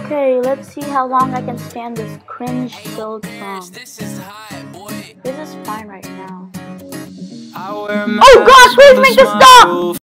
Okay, let's see how long I can stand this cringe filled song. This is fine right now. Oh gosh, please make this stop!